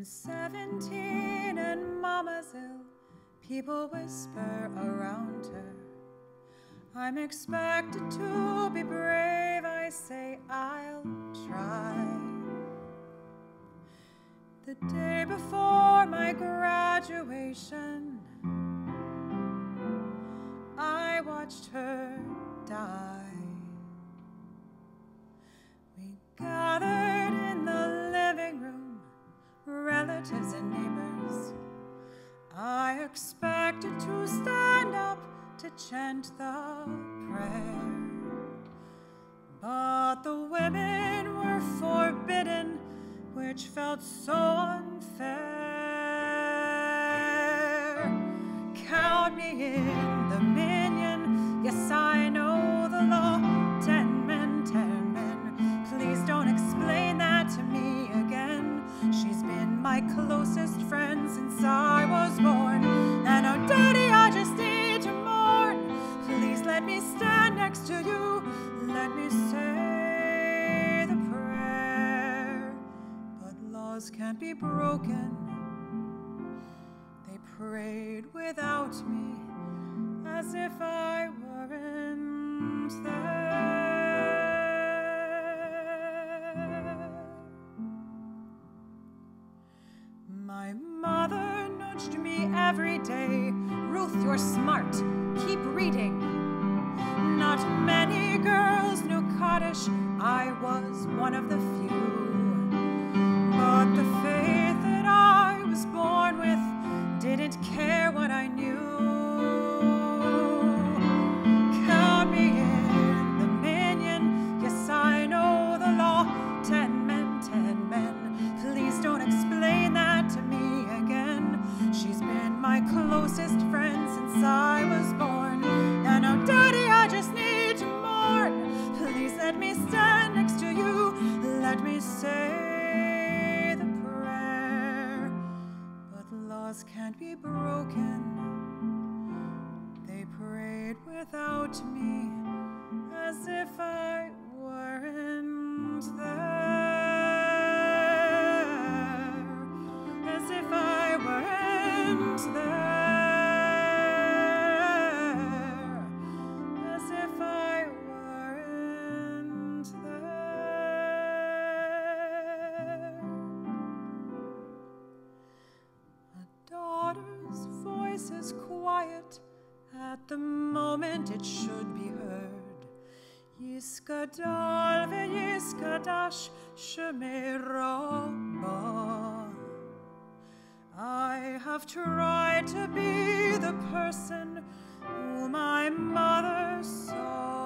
17 and Mama's ill, people whisper around her. I'm expected to be brave, I say I'll try. The day before my graduation, I watched her die. We gathered in the living room, relatives and neighbors. I expected to stand up to chant the prayer, but the women were forbidden, which felt so unfair. Count me in the minyan, yes I know the law. 10 men, 10 men, please don't explain that to me again. She's been my closest friend since I was born, and oh daddy, I just need to mourn. Please let me stand next to you, let me say the prayer. But laws can't be broken. They prayed without me, as if I weren't there. My mother nudged me every day. Ruth, you're smart. Keep reading. Not many girls knew Kaddish. I was one of the few. But the faith that I was born with didn't care what I knew. Count me in the minyan. Yes, I know the law. 10 men, 10 men. Please don't explain that to me again. She's been my closest friend since I was born, and oh daddy, I just need to mourn. Please let me stand next to you, let me say the prayer. But laws can't be broken. They prayed without me, as if I weren't there. As if I weren't there. As if I weren't there. A daughter's voice is quiet at the moment it should be heard. Yiskadal veyiskadash shemerobah. I have tried to be the person who my mother saw.